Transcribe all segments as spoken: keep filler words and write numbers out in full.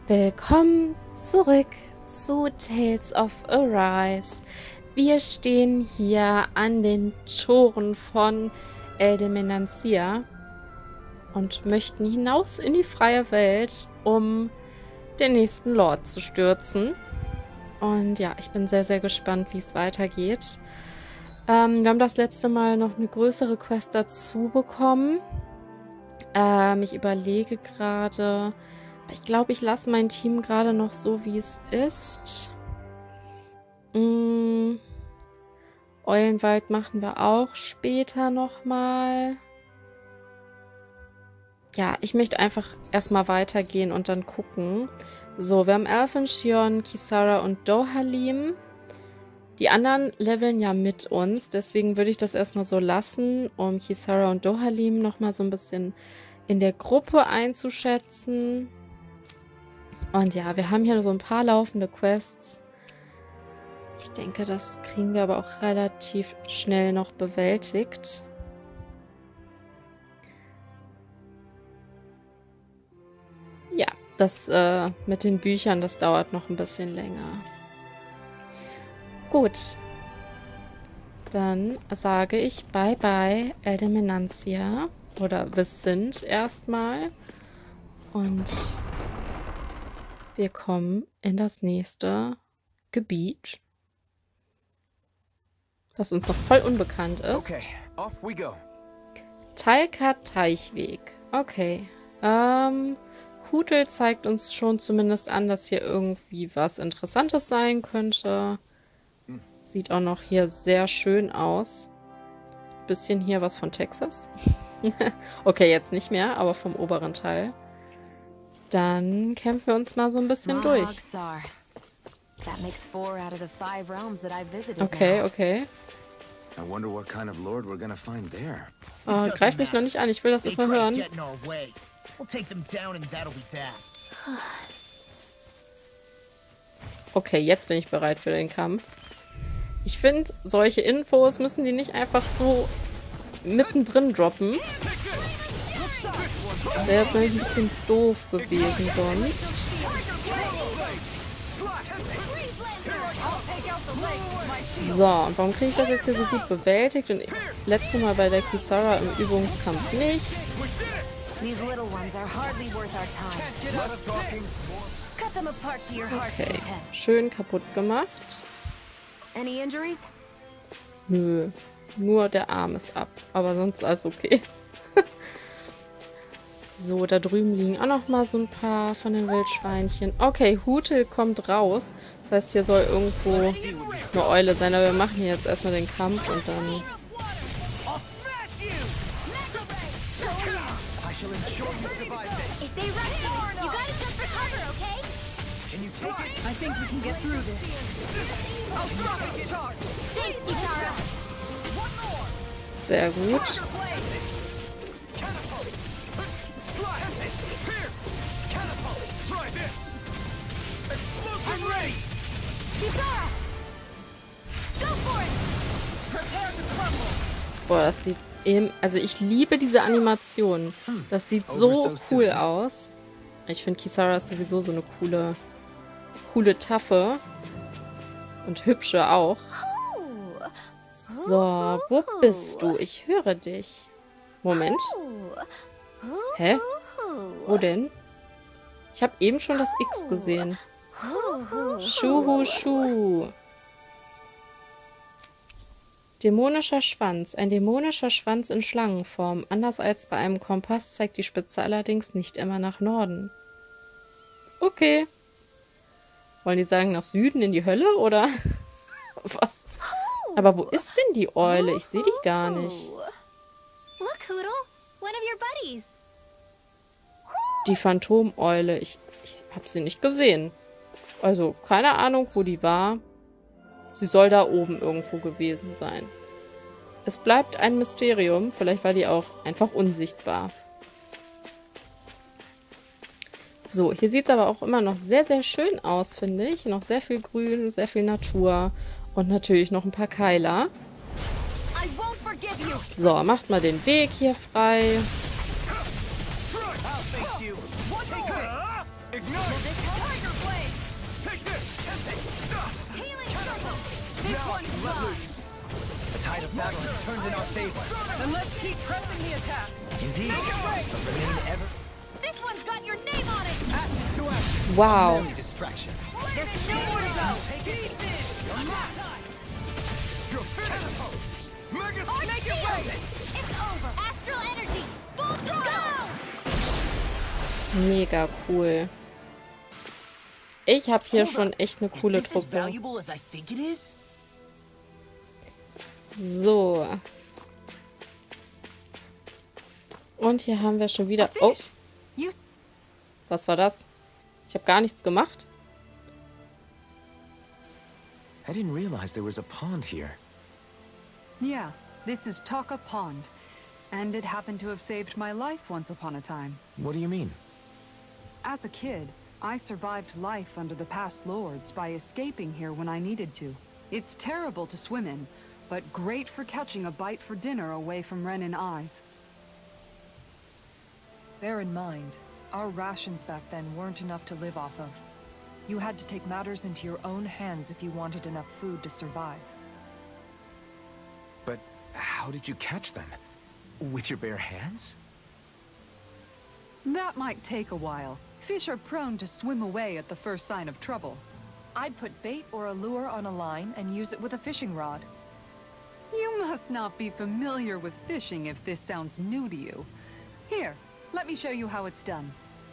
Willkommen zurück zu Tales of Arise. Wir stehen hier an den Toren von Elde Menancia und möchten hinaus in die freie Welt, um den nächsten Lord zu stürzen. Und ja, ich bin sehr, sehr gespannt, wie es weitergeht. Ähm, wir haben das letzte Mal noch eine größere Quest dazu bekommen. Ähm, ich überlege gerade... Ich glaube, ich lasse mein Team gerade noch so, wie es ist. Mm. Eulenwald machen wir auch später nochmal. Ja, ich möchte einfach erstmal weitergehen und dann gucken. So, wir haben Alphen, Shion, Kisara und Dohalim. Die anderen leveln ja mit uns, deswegen würde ich das erstmal so lassen, um Kisara und Dohalim nochmal so ein bisschen in der Gruppe einzuschätzen. Und ja, wir haben hier so ein paar laufende Quests. Ich denke, das kriegen wir aber auch relativ schnell noch bewältigt. Ja, das äh, mit den Büchern, das dauert noch ein bisschen länger. Gut. Dann sage ich Bye-bye, Elde Menancia. Oder wir sind erstmal. Und... wir kommen in das nächste Gebiet, das uns noch voll unbekannt ist. Okay, off we go. Talca Teichweg. Okay. Ähm, Hutel zeigt uns schon zumindest an, dass hier irgendwie was Interessantes sein könnte. Sieht auch noch hier sehr schön aus. Bisschen hier was von Texas. Okay, jetzt nicht mehr, aber vom oberen Teil. Dann kämpfen wir uns mal so ein bisschen durch. Okay, okay. Oh, greif mich noch nicht an, ich will das erstmal hören. Okay, jetzt bin ich bereit für den Kampf. Ich finde, solche Infos müssen die nicht einfach so mittendrin droppen. Das wäre jetzt nämlich ein bisschen doof gewesen sonst. So, und warum kriege ich das jetzt hier so gut bewältigt? Und letztes Mal bei der Kisara im Übungskampf nicht. Okay, schön kaputt gemacht. Nö, nur der Arm ist ab, aber sonst alles okay. So, da drüben liegen auch noch mal so ein paar von den Wildschweinchen. Okay, Hutel kommt raus. Das heißt, hier soll irgendwo eine Eule sein. Aber wir machen hier jetzt erstmal den Kampf und dann... Sehr gut. Boah, das sieht eben... Also ich liebe diese Animation. Das sieht so cool aus. Ich finde, Kisara ist sowieso so eine coole, coole Taffe. Und hübsche auch. So, wo bist du? Ich höre dich. Moment. Hä? Wo denn? Ich habe eben schon das X gesehen. Schuhu Schuh. Dämonischer Schwanz. Ein dämonischer Schwanz in Schlangenform. Anders als bei einem Kompass zeigt die Spitze allerdings nicht immer nach Norden. Okay. Wollen die sagen nach Süden in die Hölle oder was? Aber wo ist denn die Eule? Ich sehe die gar nicht. Die Phantomeule. Ich, ich habe sie nicht gesehen. Also, keine Ahnung, wo die war. Sie soll da oben irgendwo gewesen sein. Es bleibt ein Mysterium. Vielleicht war die auch einfach unsichtbar. So, hier sieht es aber auch immer noch sehr, sehr schön aus, finde ich. Noch sehr viel Grün, sehr viel Natur. Und natürlich noch ein paar Keiler. So, macht mal den Weg hier frei. The tide of battle has turned in our favor. Then let's keep pressing the attack. Indeed. But remain ever. This one's got your name on it. Action to action. Wow. No distraction. There's nowhere to go. Take it. You're finished. Mega Make it right. It's over. Astral energy. Full throttle. Mega cool. Ich habe hier Hold schon up. echt eine Is coole this as Truppe. valuable as I think it is? So. Und hier haben wir schon wieder... Oh, You was war das? Ich habe gar nichts gemacht. I didn't realize there was a pond here. Yeah, this is Taka Pond. And it happened to have saved my life once upon a time. What do you mean? As a kid, I survived life under the past lords by escaping here when I needed to. It's terrible to swim in, but great for catching a bite for dinner away from Ren and eyes. Bear in mind, our rations back then weren't enough to live off of. You had to take matters into your own hands if you wanted enough food to survive. But how did you catch them? With your bare hands? That might take a while. Fish are prone to swim away at the first sign of trouble. I'd put bait or a lure on a line and use it with a fishing rod. You must not be familiar with fishing if this sounds new to you. Here, let me show you how it's done.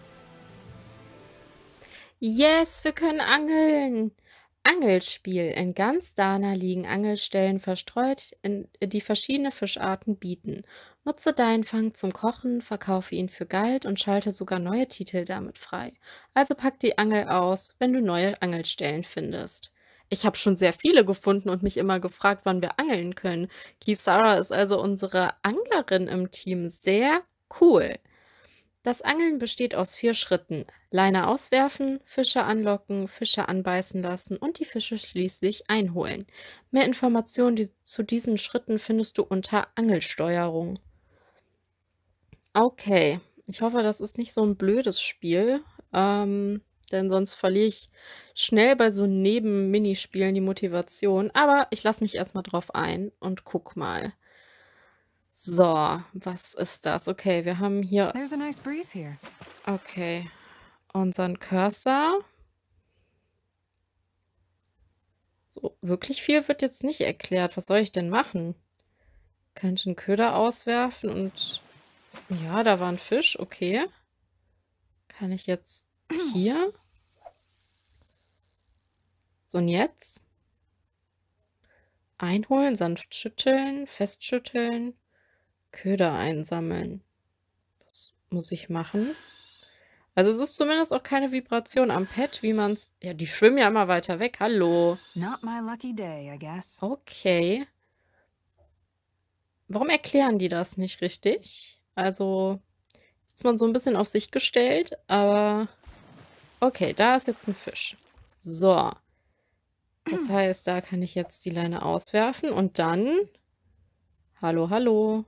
Yes, wir können angeln. Angelspiel. In ganz Dana liegen Angelstellen verstreut, in, die verschiedene Fischarten bieten. Nutze deinen Fang zum Kochen, verkaufe ihn für Geld und schalte sogar neue Titel damit frei. Also pack die Angel aus, wenn du neue Angelstellen findest. Ich habe schon sehr viele gefunden und mich immer gefragt, wann wir angeln können. Kisara ist also unsere Anglerin im Team. Sehr cool. Das Angeln besteht aus vier Schritten. Leine auswerfen, Fische anlocken, Fische anbeißen lassen und die Fische schließlich einholen. Mehr Informationen die, zu diesen Schritten findest du unter Angelsteuerung. Okay, ich hoffe, das ist nicht so ein blödes Spiel, ähm, denn sonst verliere ich schnell bei so Neben-Minispielen die Motivation. Aber ich lasse mich erstmal drauf ein und guck mal. So, was ist das? Okay, wir haben hier... There's a nice breeze here. Okay, unseren Cursor. So, wirklich viel wird jetzt nicht erklärt. Was soll ich denn machen? Kann ich einen Köder auswerfen und... Ja, da war ein Fisch, okay. Kann ich jetzt hier? So, und jetzt? Einholen, sanft schütteln, festschütteln. Köder einsammeln. Was muss ich machen? Also es ist zumindest auch keine Vibration am Pad, wie man es... Ja, die schwimmen ja immer weiter weg. Hallo. Not my lucky day, I guess. Okay. Warum erklären die das nicht richtig? Also, jetzt ist man so ein bisschen auf sich gestellt, aber... Okay, da ist jetzt ein Fisch. So. Das heißt, da kann ich jetzt die Leine auswerfen und dann... Hallo, hallo.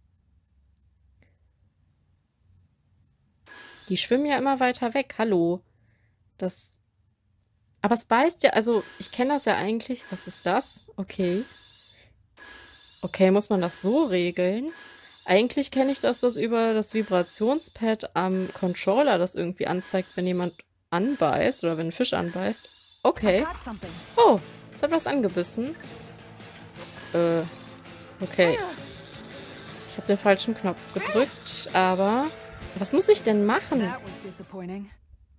Die schwimmen ja immer weiter weg. Hallo. Das... Aber es beißt ja... Also, ich kenne das ja eigentlich. Was ist das? Okay. Okay, muss man das so regeln? Eigentlich kenne ich das, das über das Vibrationspad am Controller das irgendwie anzeigt, wenn jemand anbeißt oder wenn ein Fisch anbeißt. Okay. Oh, es hat was angebissen. Äh, okay. Ich habe den falschen Knopf gedrückt, aber... Was muss ich denn machen? That was disappointing.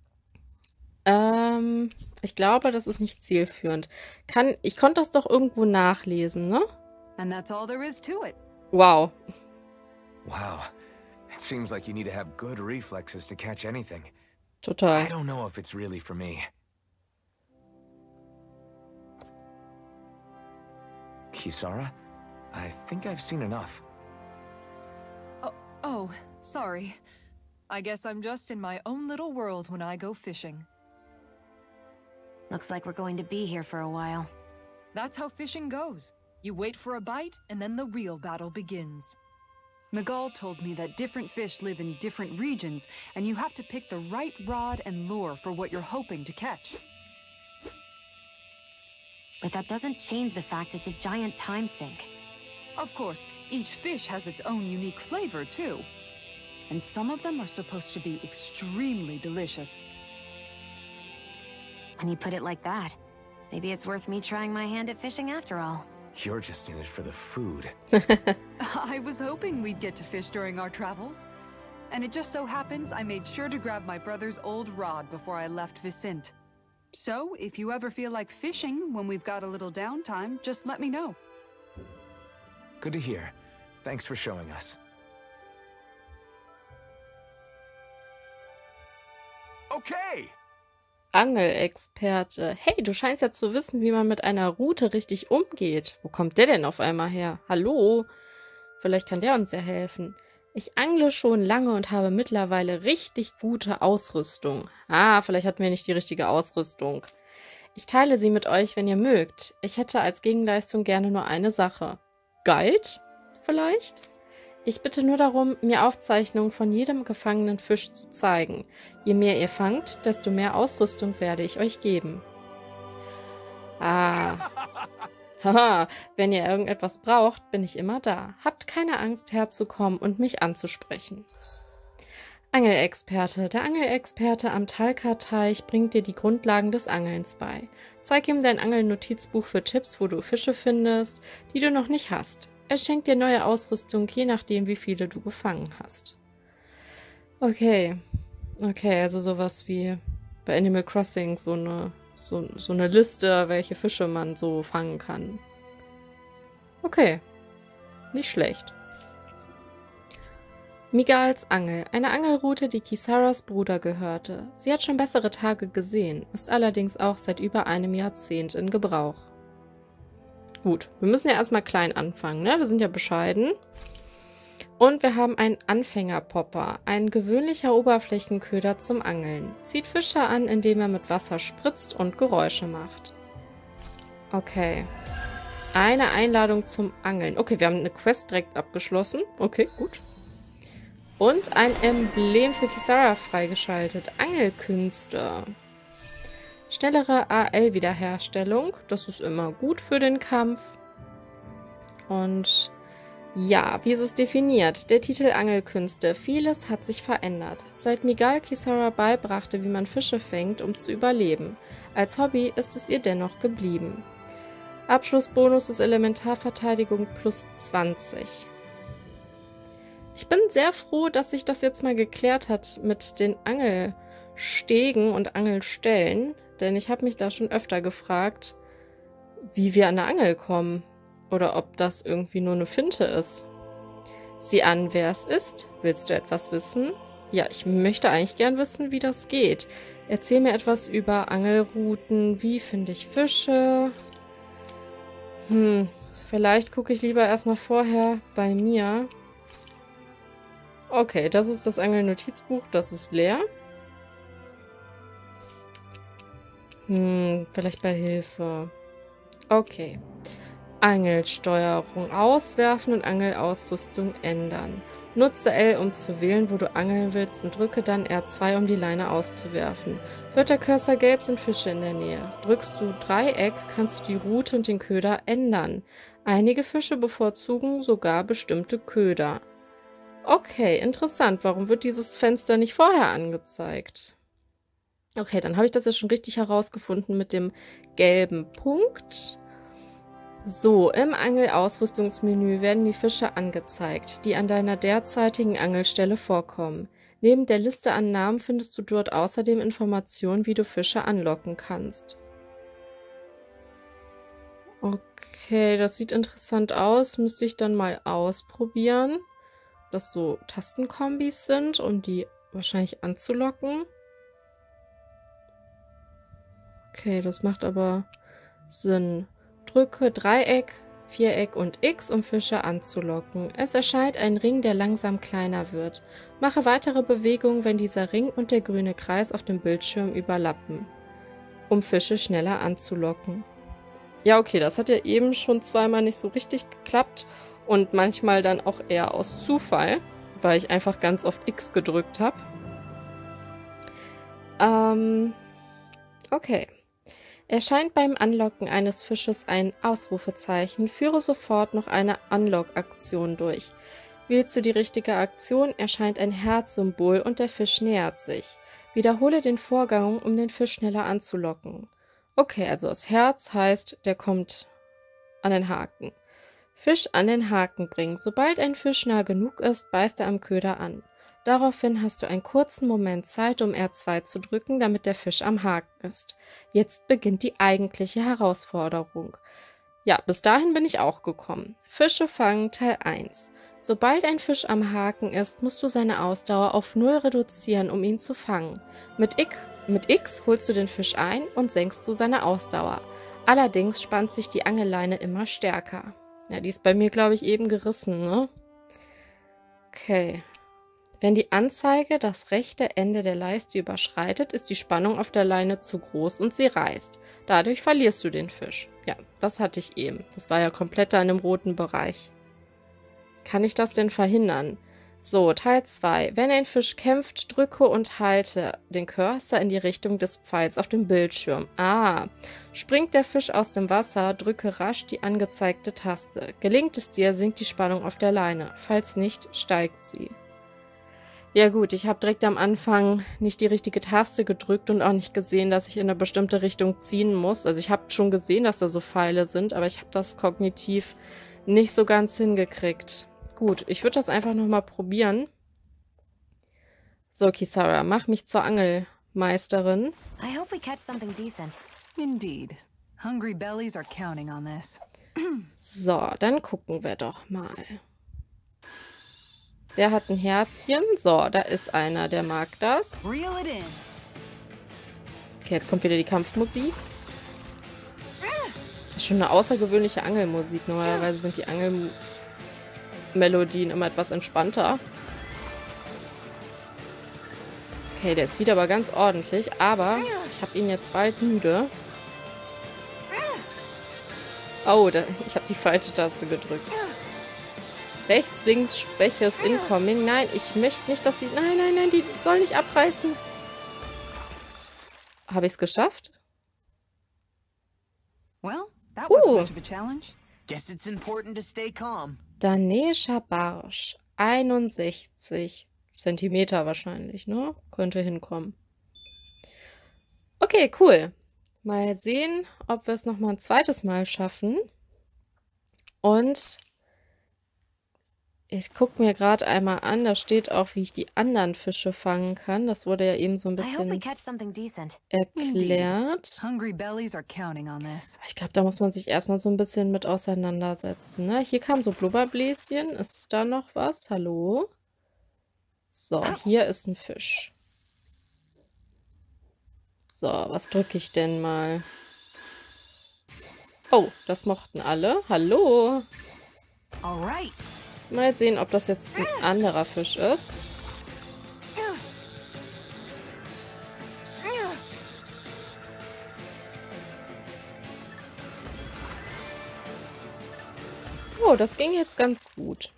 Ähm, ich glaube, das ist nicht zielführend. Kann, ich konnte das doch irgendwo nachlesen, ne? And that's all there is to it. Wow. Wow. It seems like you need to have good reflexes to catch anything. I Total. don't know if it's really for me. Kisara, I think I've seen enough. Oh, oh, sorry. I guess I'm just in my own little world when I go fishing. Looks like we're going to be here for a while. That's how fishing goes. You wait for a bite, and then the real battle begins. Miguel told me that different fish live in different regions, and you have to pick the right rod and lure for what you're hoping to catch. But that doesn't change the fact it's a giant time sink. Of course, each fish has its own unique flavor, too. And some of them are supposed to be extremely delicious. When you put it like that, maybe it's worth me trying my hand at fishing after all. You're just in it for the food. I was hoping we'd get to fish during our travels. And it just so happens I made sure to grab my brother's old rod before I left Vicente. So, if you ever feel like fishing when we've got a little downtime, just let me know. Good to hear. Thanks for showing us. Okay! Angelexperte. Hey, du scheinst ja zu wissen, wie man mit einer Rute richtig umgeht. Wo kommt der denn auf einmal her? Hallo? Vielleicht kann der uns ja helfen. Ich angle schon lange und habe mittlerweile richtig gute Ausrüstung. Ah, vielleicht hatten wir nicht die richtige Ausrüstung. Ich teile sie mit euch, wenn ihr mögt. Ich hätte als Gegenleistung gerne nur eine Sache. Galt? Vielleicht? Ich bitte nur darum, mir Aufzeichnungen von jedem gefangenen Fisch zu zeigen. Je mehr ihr fangt, desto mehr Ausrüstung werde ich euch geben. Ah. Haha, wenn ihr irgendetwas braucht, bin ich immer da. Habt keine Angst, herzukommen und mich anzusprechen. Angelexperte. Der Angelexperte am Talca-Teich bringt dir die Grundlagen des Angelns bei. Zeig ihm dein Angelnotizbuch für Tipps, wo du Fische findest, die du noch nicht hast. Er schenkt dir neue Ausrüstung, je nachdem, wie viele du gefangen hast. Okay. Okay, also sowas wie bei Animal Crossing, so eine, so, so eine Liste, welche Fische man so fangen kann. Okay. Nicht schlecht. Miguels Angel. Eine Angelrute, die Kisaras Bruder gehörte. Sie hat schon bessere Tage gesehen, ist allerdings auch seit über einem Jahrzehnt in Gebrauch. Gut, wir müssen ja erstmal klein anfangen, ne? Wir sind ja bescheiden. Und wir haben einen Anfängerpopper, ein gewöhnlicher Oberflächenköder zum Angeln. Zieht Fische an, indem er mit Wasser spritzt und Geräusche macht. Okay. Eine Einladung zum Angeln. Okay, wir haben eine Quest direkt abgeschlossen. Okay, gut. Und ein Emblem für Kisara freigeschaltet. Angelkünste. Schnellere A L-Wiederherstellung. Das ist immer gut für den Kampf. Und ja, wie ist es definiert? Der Titel Angelkünste. Vieles hat sich verändert. Seit Miguel Kisara beibrachte, wie man Fische fängt, um zu überleben. Als Hobby ist es ihr dennoch geblieben. Abschlussbonus ist Elementarverteidigung plus zwanzig. Ich bin sehr froh, dass sich das jetzt mal geklärt hat mit den Angelstegen und Angelstellen. Denn ich habe mich da schon öfter gefragt, wie wir an der Angel kommen. Oder ob das irgendwie nur eine Finte ist. Sieh an, wer es ist. Willst du etwas wissen? Ja, ich möchte eigentlich gern wissen, wie das geht. Erzähl mir etwas über Angelrouten. Wie finde ich Fische? Hm, vielleicht gucke ich lieber erstmal vorher bei mir. Okay, das ist das Angelnotizbuch. Das ist leer. Hm, vielleicht bei Hilfe. Okay. Angelsteuerung. Auswerfen und Angelausrüstung ändern. Nutze L, um zu wählen, wo du angeln willst, und drücke dann R zwei, um die Leine auszuwerfen. Wird der Cursor gelb, sind Fische in der Nähe. Drückst du Dreieck, kannst du die Route und den Köder ändern. Einige Fische bevorzugen sogar bestimmte Köder. Okay, interessant. Warum wird dieses Fenster nicht vorher angezeigt? Okay, dann habe ich das ja schon richtig herausgefunden mit dem gelben Punkt. So, im Angelausrüstungsmenü werden die Fische angezeigt, die an deiner derzeitigen Angelstelle vorkommen. Neben der Liste an Namen findest du dort außerdem Informationen, wie du Fische anlocken kannst. Okay, das sieht interessant aus. Müsste ich dann mal ausprobieren, dass so Tastenkombis sind, um die wahrscheinlich anzulocken. Okay, das macht aber Sinn. Drücke Dreieck, Viereck und X, um Fische anzulocken. Es erscheint ein Ring, der langsam kleiner wird. Mache weitere Bewegungen, wenn dieser Ring und der grüne Kreis auf dem Bildschirm überlappen, um Fische schneller anzulocken. Ja, okay, das hat ja eben schon zweimal nicht so richtig geklappt. Und manchmal dann auch eher aus Zufall, weil ich einfach ganz oft X gedrückt habe. Ähm, okay. Erscheint beim Anlocken eines Fisches ein Ausrufezeichen, führe sofort noch eine Unlock-Aktion durch. Wählst du die richtige Aktion, erscheint ein Herzsymbol und der Fisch nähert sich. Wiederhole den Vorgang, um den Fisch schneller anzulocken. Okay, also das Herz heißt, der kommt an den Haken. Fisch an den Haken bringen. Sobald ein Fisch nah genug ist, beißt er am Köder an. Daraufhin hast du einen kurzen Moment Zeit, um R zwei zu drücken, damit der Fisch am Haken ist. Jetzt beginnt die eigentliche Herausforderung. Ja, bis dahin bin ich auch gekommen. Fische fangen Teil eins. Sobald ein Fisch am Haken ist, musst du seine Ausdauer auf null reduzieren, um ihn zu fangen. Mit X, mit X holst du den Fisch ein und senkst du seine Ausdauer. Allerdings spannt sich die Angelleine immer stärker. Ja, die ist bei mir, glaube ich, eben gerissen, ne? Okay. Wenn die Anzeige das rechte Ende der Leiste überschreitet, ist die Spannung auf der Leine zu groß und sie reißt. Dadurch verlierst du den Fisch. Ja, das hatte ich eben. Das war ja komplett da in dem roten Bereich. Kann ich das denn verhindern? So, Teil zwei. Wenn ein Fisch kämpft, drücke und halte den Cursor in die Richtung des Pfeils auf dem Bildschirm. Ah, springt der Fisch aus dem Wasser, drücke rasch die angezeigte Taste. Gelingt es dir, sinkt die Spannung auf der Leine. Falls nicht, steigt sie. Ja gut, ich habe direkt am Anfang nicht die richtige Taste gedrückt und auch nicht gesehen, dass ich in eine bestimmte Richtung ziehen muss. Also ich habe schon gesehen, dass da so Pfeile sind, aber ich habe das kognitiv nicht so ganz hingekriegt. Gut, ich würde das einfach nochmal probieren. So, Kisara, mach mich zur Angelmeisterin. I hope we catch something decent. Indeed. Hungry bellies are counting on this. So, dann gucken wir doch mal. Der hat ein Herzchen. So, da ist einer, der mag das. Reel it in. Okay, jetzt kommt wieder die Kampfmusik. Das ist schon eine außergewöhnliche Angelmusik. Normalerweise sind die Angelmelodien immer etwas entspannter. Okay, der zieht aber ganz ordentlich. Aber ich habe ihn jetzt bald müde. Oh, da, ich habe die falsche Taste gedrückt. Rechts, links, schwäches Incoming. Nein, ich möchte nicht, dass die... Nein, nein, nein, die soll nicht abreißen. Habe ich es geschafft? Well, that was Uh. much of a challenge. Guess it's important to stay calm. Danesha Barsch. einundsechzig Zentimeter wahrscheinlich, ne? Könnte hinkommen. Okay, cool. Mal sehen, ob wir es nochmal ein zweites Mal schaffen. Und... ich gucke mir gerade einmal an, da steht auch, wie ich die anderen Fische fangen kann. Das wurde ja eben so ein I hope we bisschen catch something decent. erklärt. Hungry bellies are counting on this. Ich glaube, da muss man sich erstmal so ein bisschen mit auseinandersetzen. Ne? Hier kam so Blubberbläschen. Ist da noch was? Hallo? So, hier ist ein Fisch. So, was drücke ich denn mal? Oh, das mochten alle. Hallo? Alright. Mal sehen, ob das jetzt ein anderer Fisch ist. Oh, das ging jetzt ganz gut.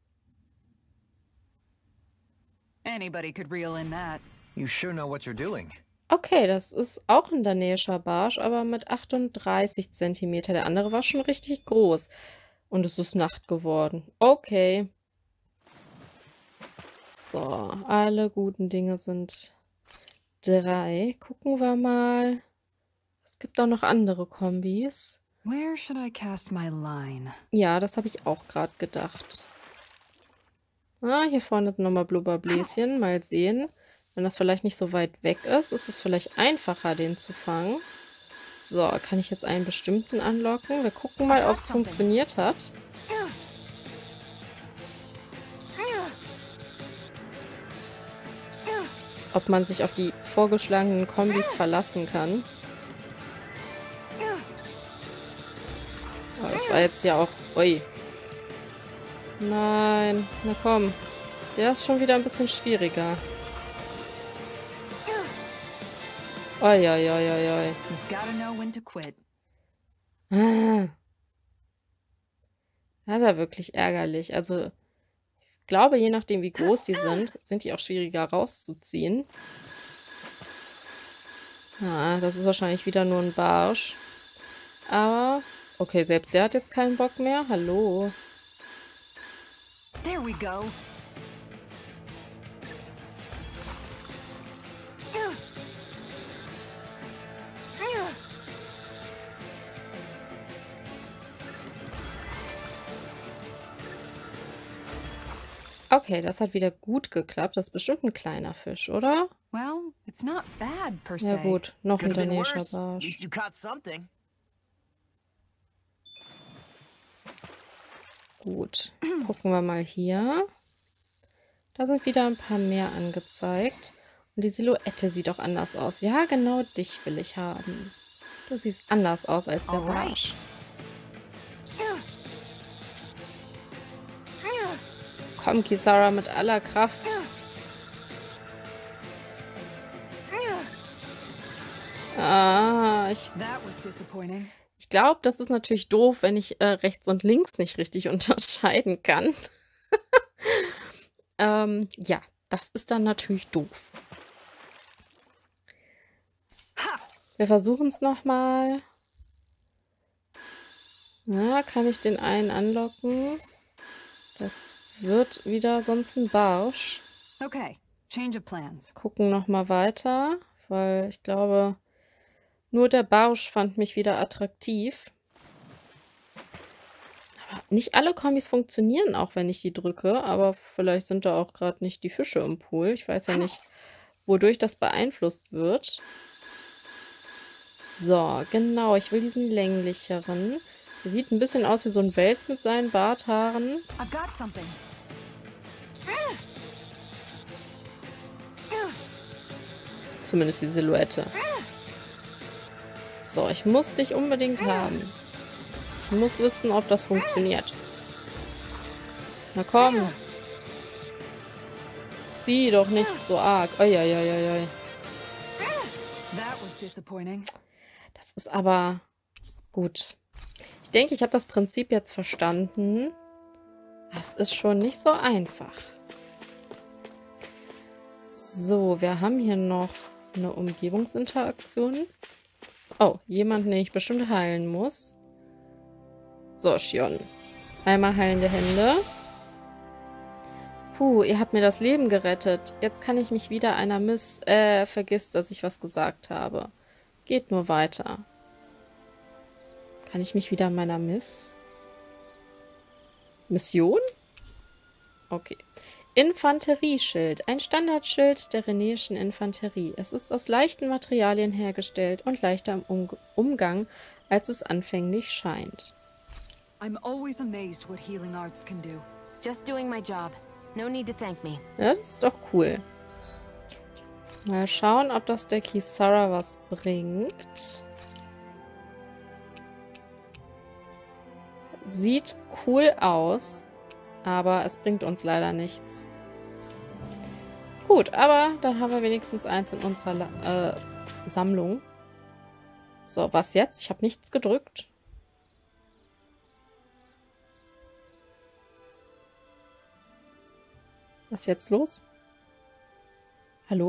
Anybody could reel in that. You sure know what you're doing. Okay, das ist auch ein Danesha Barsch, aber mit achtunddreißig Zentimeter. Der andere war schon richtig groß. Und es ist Nacht geworden. Okay. So, alle guten Dinge sind drei. Gucken wir mal. Es gibt auch noch andere Kombis. Where should I cast my line? Ja, das habe ich auch gerade gedacht. Ah, hier vorne sind nochmal Blubberbläschen. Mal sehen. Wenn das vielleicht nicht so weit weg ist, ist es vielleicht einfacher, den zu fangen. So, kann ich jetzt einen bestimmten anlocken? Wir gucken mal, ob es funktioniert hat. Ob man sich auf die vorgeschlagenen Kombis verlassen kann. Oh, das war jetzt ja auch... Ui. Nein, na komm. Der ist schon wieder ein bisschen schwieriger. Oi, oi, oi, oi, oi. Gotta know when to quit. Ah. Das ist ja wirklich ärgerlich. Also, ich glaube, je nachdem, wie groß die sind, sind die auch schwieriger rauszuziehen. Ja, das ist wahrscheinlich wieder nur ein Barsch. Aber, okay, selbst der hat jetzt keinen Bock mehr. Hallo. There we go. Okay, das hat wieder gut geklappt. Das ist bestimmt ein kleiner Fisch, oder? Well, it's not bad per se. Ja gut, noch ein Could have been italienischer worse. At Barsch. least you caught something. Gut, gucken wir mal hier. Da sind wieder ein paar mehr angezeigt. Und die Silhouette sieht auch anders aus. Ja, genau dich will ich haben. Du siehst anders aus als der Alright. Barsch. Komm, Kisara, mit aller Kraft. Ah, ich, That was disappointing. ich glaube, das ist natürlich doof, wenn ich äh, rechts und links nicht richtig unterscheiden kann. ähm, ja, das ist dann natürlich doof. Wir versuchen es nochmal. Na, kann ich den einen anlocken? Das wird wieder sonst ein Barsch. Okay, change of plans. Gucken nochmal weiter, weil ich glaube, nur der Barsch fand mich wieder attraktiv. Aber nicht alle Kombis funktionieren, auch wenn ich die drücke, aber vielleicht sind da auch gerade nicht die Fische im Pool. Ich weiß ja nicht, wodurch das beeinflusst wird. So, genau, ich will diesen länglicheren. Der sieht ein bisschen aus wie so ein Wels mit seinen Barthaaren. I've got something. Zumindest die Silhouette. So, ich muss dich unbedingt haben. Ich muss wissen, ob das funktioniert. Na komm. Zieh doch nicht so arg. Uiuiuiui. That was disappointing. Das ist aber gut. Ich denke, ich habe das Prinzip jetzt verstanden. Das ist schon nicht so einfach. So, wir haben hier noch eine Umgebungsinteraktion. Oh, jemand, den ich bestimmt heilen muss. So, Shion. Einmal heilende Hände. Puh, ihr habt mir das Leben gerettet. Jetzt kann ich mich wieder einer Miss... Äh, vergiss, dass ich was gesagt habe. Geht nur weiter. Kann ich mich wieder meiner Miss... Mission? Okay. Infanterieschild. Ein Standardschild der renäischen Infanterie. Es ist aus leichten Materialien hergestellt und leichter im um Umgang, als es anfänglich scheint. I'm always amazed what healing arts can do. Just doing my job. No need to thank me. Ja, das ist doch cool. Mal schauen, ob das der Kisara was bringt. Sieht cool aus, aber es bringt uns leider nichts. Gut, aber dann haben wir wenigstens eins in unserer La äh, Sammlung. So, was jetzt? Ich habe nichts gedrückt. Was ist jetzt los? Hallo?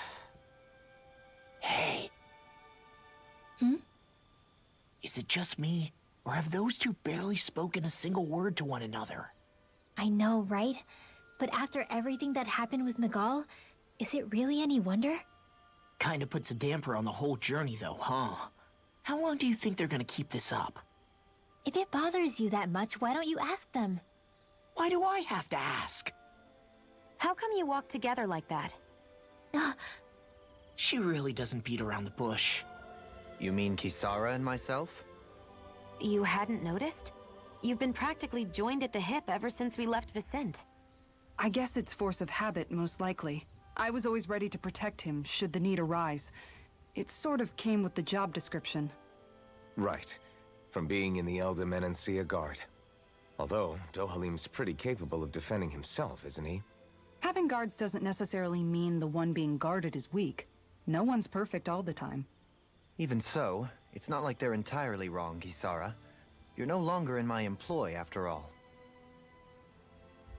Hey. Hmm? Is it just me? Or have those two barely spoken a single word to one another? I know, right? But after everything that happened with Miguel, is it really any wonder? Kinda puts a damper on the whole journey though, huh? How long do you think they're gonna keep this up? If it bothers you that much, why don't you ask them? Why do I have to ask? How come you walk together like that? She really doesn't beat around the bush. You mean Kisara and myself? You hadn't noticed? You've been practically joined at the hip ever since we left Vicente. I guess it's force of habit, most likely. I was always ready to protect him, should the need arise. It sort of came with the job description. Right. From being in the Elder Menancia Guard. Although, Dohalim's pretty capable of defending himself, isn't he? Having guards doesn't necessarily mean the one being guarded is weak. No one's perfect all the time. Even so, it's not like they're entirely wrong, Kisara. You're no longer in my employ, after all.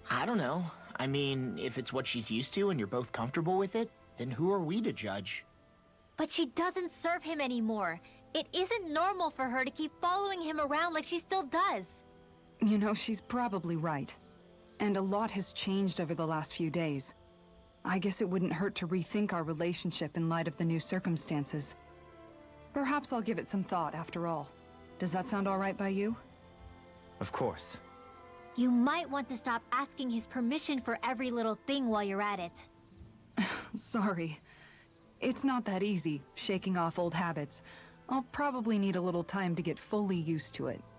I don't know. I mean, if it's what she's used to and you're both comfortable with it, then who are we to judge? But she doesn't serve him anymore. It isn't normal for her to keep following him around like she still does. You know, she's probably right. And a lot has changed over the last few days. I guess it wouldn't hurt to rethink our relationship in light of the new circumstances. Perhaps I'll give it some thought after all. Does that sound all right by you? Of course. You might want to stop asking his permission for every little thing while you're at it. Sorry. It's not that easy, shaking off old habits. I'll probably need a little time to get fully used to it.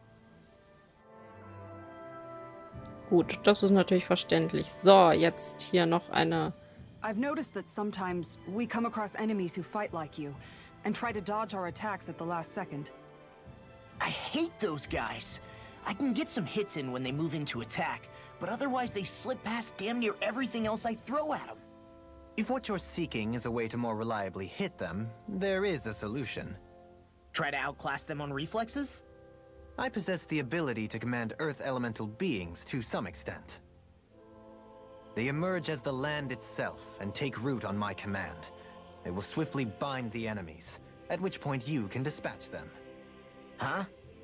Gut, das ist natürlich verständlich. So, jetzt hier noch eine... I've noticed that sometimes we come across enemies who fight like you, and try to dodge our attacks at the last second. I hate those guys. I can get some hits in when they move into attack, but otherwise they slip past damn near everything else I throw at them. If what you're seeking is a way to more reliably hit them, there is a solution. Try to outclass them on reflexes? I possess the ability to command Earth elemental beings to some extent. They emerge as the land itself and take root on my command. They will swiftly bind the enemies, at which point you can dispatch them. Huh?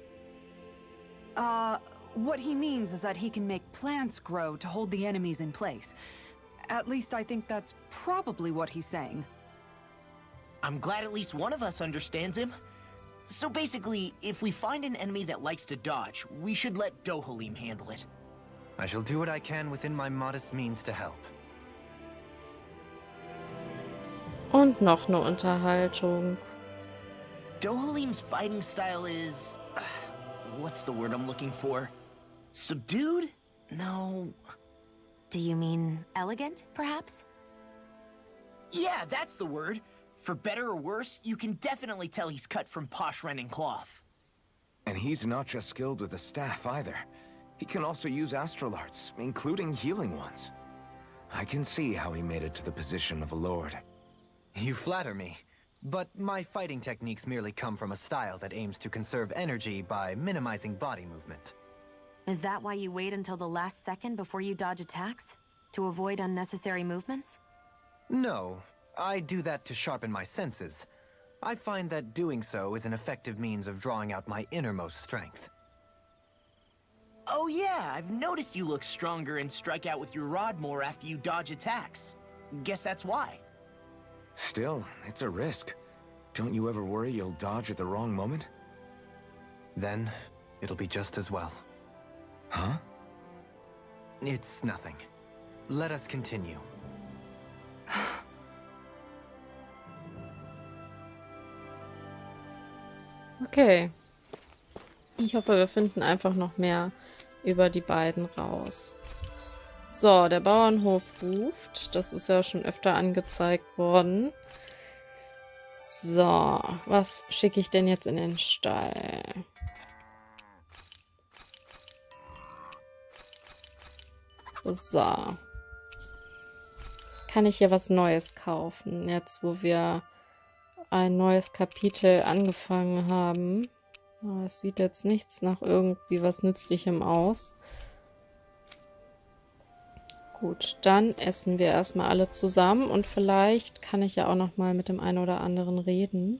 Uh, what he means is that he can make plants grow to hold the enemies in place. At least I think that's probably what he's saying. I'm glad at least one of us understands him. So basically, if we find an enemy that likes to dodge, we should let Dohalim handle it. I shall do what I can within my modest means to help. Und noch eine Unterhaltung. Dohalim's fighting style is... Uh, what's the word I'm looking for? Subdued? No... Do you mean elegant, perhaps? Yeah, that's the word. For better or worse, you can definitely tell he's cut from posh Renin cloth. And he's not just skilled with the staff either. He can also use astral arts, including healing ones. I can see how he made it to the position of a lord. You flatter me, but my fighting techniques merely come from a style that aims to conserve energy by minimizing body movement. Is that why you wait until the last second before you dodge attacks? To avoid unnecessary movements? No, I do that to sharpen my senses. I find that doing so is an effective means of drawing out my innermost strength. Oh yeah, I've noticed you look stronger and strike out with your rod more after you dodge attacks. Guess that's why. Still, it's a risk. Don't you ever worry you'll dodge at the wrong moment? Then, it'll be just as well. Huh? It's nothing. Let us continue. Okay. Ich hoffe, wir finden einfach noch mehr über die beiden raus. So, der Bauernhof ruft. Das ist ja schon öfter angezeigt worden. So, was schicke ich denn jetzt in den Stall? So. Kann ich hier was Neues kaufen, jetzt wo wir ein neues Kapitel angefangen haben. Oh, es sieht jetzt nichts nach irgendwie was Nützlichem aus. Gut, dann essen wir erstmal alle zusammen und vielleicht kann ich ja auch noch mal mit dem einen oder anderen reden.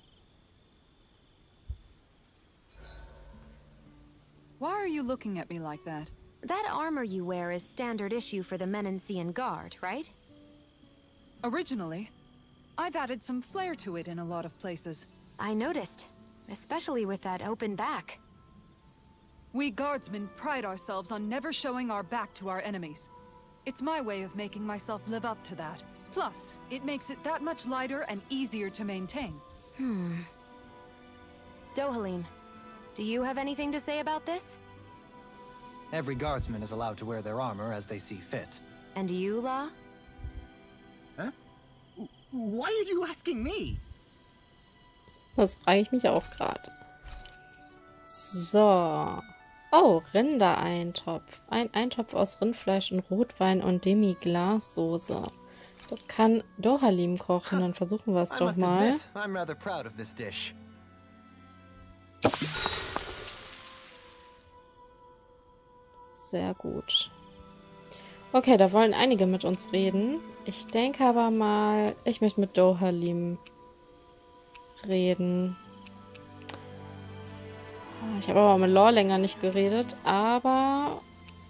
Why are you looking at me like that? That armor you wear is standard issue for the Menancian Guard, right? Originally, I've added some flair to it in a lot of places. I noticed, especially with that open back. We guardsmen pride ourselves on never showing our back to our enemies. It's my way of making myself live up to that. Plus, it makes it that much lighter and easier to maintain. Hmm. Dohalim, do you have anything to say about this? Every guardsman is allowed to wear their armor as they see fit. And you, La? Huh? Why are you asking me? Das frage ich mich auch gerade. So. Oh, Rindereintopf. Ein Eintopf aus Rindfleisch und Rotwein und Demi-Glassoße. Das kann Dohalim kochen, dann versuchen wir es doch mal. I'm rather proud of this dish. Sehr gut. Okay, da wollen einige mit uns reden. Ich denke aber mal, ich möchte mit Dohalim reden. Ich habe aber mit Lore länger nicht geredet, aber...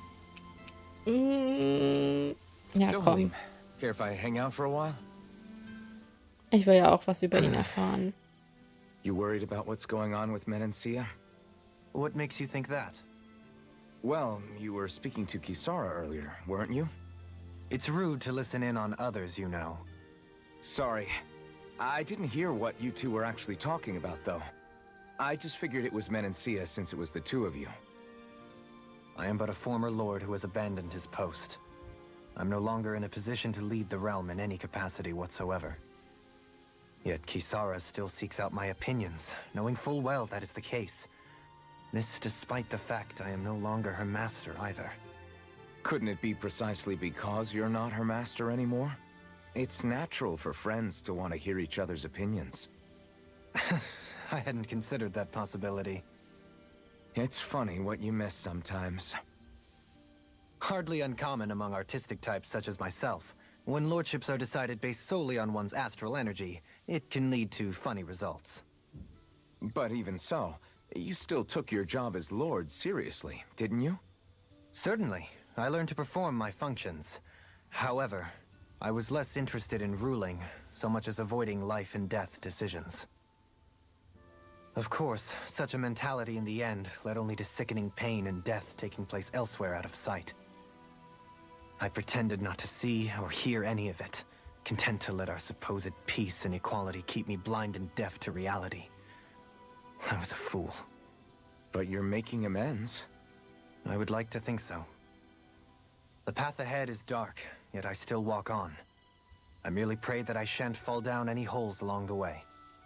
Mm, ja, komm. Care if I hang out for a while? Ich will ja auch was über ihn erfahren. You worried about what's going on with Menancia? What makes you think that? Well, you were speaking to Kisara earlier, weren't you? It's rude to listen in on others, you know. Sorry. I didn't hear what you two were actually talking about, though. I just figured it was Menancia since it was the two of you. I am but a former lord who has abandoned his post. I'm no longer in a position to lead the realm in any capacity whatsoever. Yet Kisara still seeks out my opinions, knowing full well that is the case. This despite the fact I am no longer her master either. Couldn't it be precisely because you're not her master anymore? It's natural for friends to want to hear each other's opinions. I hadn't considered that possibility. It's funny what you miss sometimes. Hardly uncommon among artistic types such as myself. When lordships are decided based solely on one's astral energy, it can lead to funny results. But even so, you still took your job as lord seriously, didn't you? Certainly. I learned to perform my functions. However, I was less interested in ruling, so much as avoiding life and death decisions. Of course, such a mentality in the end led only to sickening pain and death taking place elsewhere out of sight. I pretended not to see or hear any of it, content to let our supposed peace and equality keep me blind and deaf to reality. I was a fool. But you're making amends. I would like to think so. The path ahead is dark, yet I still walk on. I merely pray that I shan't fall down any holes along the way.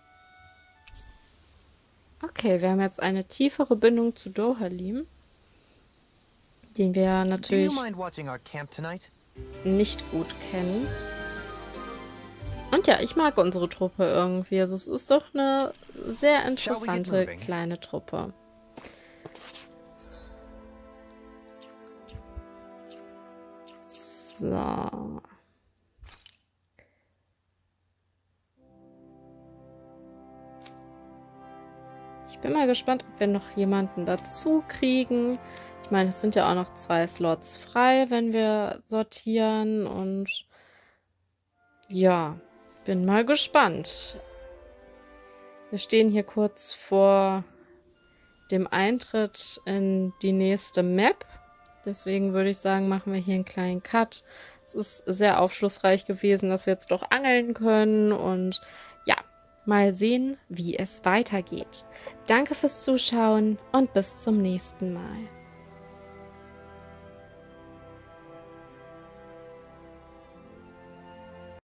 Okay, wir haben jetzt eine tiefere Bindung zu Dohalim, den wir natürlich nicht gut kennen. Und ja, ich mag unsere Truppe irgendwie. Also es ist doch eine sehr interessante kleine Truppe. So. Ich bin mal gespannt, ob wir noch jemanden dazu kriegen. Ich meine, es sind ja auch noch zwei Slots frei, wenn wir sortieren. Und ja, bin mal gespannt. Wir stehen hier kurz vor dem Eintritt in die nächste Map. Deswegen würde ich sagen, machen wir hier einen kleinen Cut. Es ist sehr aufschlussreich gewesen, dass wir jetzt doch angeln können. Und ja, mal sehen, wie es weitergeht. Danke fürs Zuschauen und bis zum nächsten Mal.